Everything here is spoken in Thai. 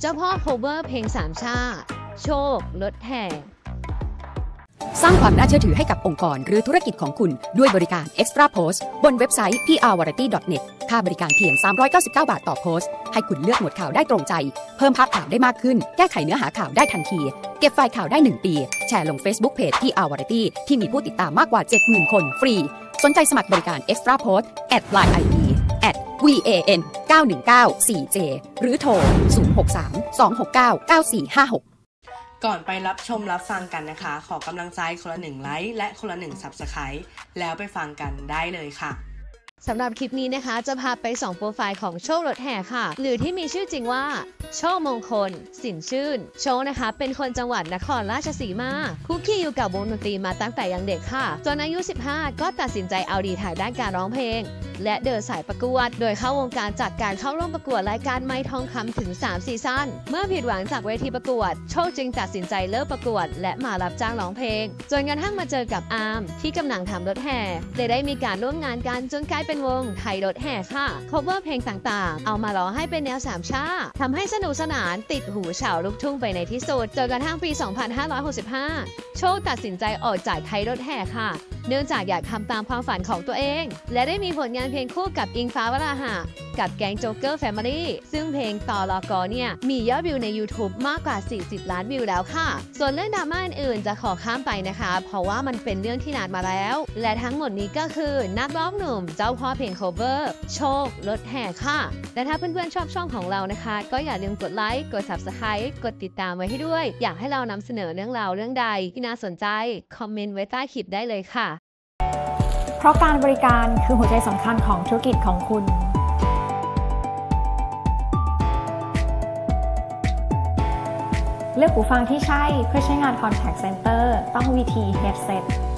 เจ้าพ่อ cover เพลงสามชาโชครถแห่สร้างความน่าเชื่อถือให้กับองค์กรหรือธุรกิจของคุณด้วยบริการ Extra Post บนเว็บไซต์ prvariety.net ค่าบริการเพียง399 บาทต่อโพสต์ให้คุณเลือกหมวดข่าวได้ตรงใจเพิ่มภาพข่าวได้มากขึ้นแก้ไขเนื้อหาข่าวได้ทันทีเก็บไฟล์ข่าวได้1ปีแชร์ลง Facebook Page prvariety ที่มีผู้ติดตามมากกว่า 70,000 คนฟรีสนใจสมัครบริการ Extra Post @line ID @van9194j หรือโทร 063 269 9456 ก่อนไปรับชมรับฟังกันนะคะขอกำลังใจคนละ1ไลค์และคนละ1 Subscribe แล้วไปฟังกันได้เลยค่ะสำหรับคลิปนี้นะคะจะพาไป2โปรไฟล์ของโชครถแห่ค่ะหรือที่มีชื่อจริงว่าโชคมงคลสินชื่นโชคนะคะเป็นคนจังหวัดนครราชสีมาคุกคีอยู่กับวงดนตรีมาตั้งแต่ยังเด็กค่ะจนอายุ15ก็ตัดสินใจเอาดีทางด้านการร้องเพลงและเดินสายประกวดโดยเข้าวงการจากการเข้าร่วมประกวดรายการไม้ทองคำถึง3ซีซั่นเมื่อผิดหวังจากเวทีประกวดโชคจึงตัดสินใจเลิกประกวดและมารับจ้างร้องเพลงจนกระทั่งมาเจอกับอาร์มที่กำลังทำรถแห่เลยได้มีการร่วมงานกันจนกลายเป็นวงไทยรถแห่ค่ะ cover เพลงต่างๆเอามาร้องให้เป็นแนวสามชาทำให้สนุกสนานติดหูชาวลูกทุ่งไปในที่สุดจนกระทั่งปี 2565 โชคตัดสินใจออกจากไทยรถแห่ค่ะเนื่องจากอยากทำตามความฝันของตัวเองและได้มีผลงานเพลงคู่กับอิงฟ้าวราหะกับแก๊งโจ๊กเกอร์แฟมิลี่ซึ่งเพลงต่อรอกอเนี่ยมียอดวิวใน YouTube มากกว่า40 ล้านวิวแล้วค่ะส่วนเรื่องดราม่าอื่นๆจะขอข้ามไปนะคะเพราะว่ามันเป็นเรื่องที่นานมาแล้วและทั้งหมดนี้ก็คือนักร้องหนุ่มเจ้าพ่อเพลง cover โชครถแห่ค่ะและถ้าเพื่อนๆชอบช่องของเรานะคะก็อย่าลืมกดไลค์กด Subscribe กดติดตามไว้ให้ด้วยอยากให้เรานำเสนอเรื่องราวเรื่องใดที่น่าสนใจคอมเมนต์ไว้ใต้คลิปได้เลยค่ะเพราะการบริการคือหัวใจสำคัญของธุรกิจของคุณเลือกหูฟังที่ใช่เพื่อใช้งาน Contact Center ต้อง VT Headset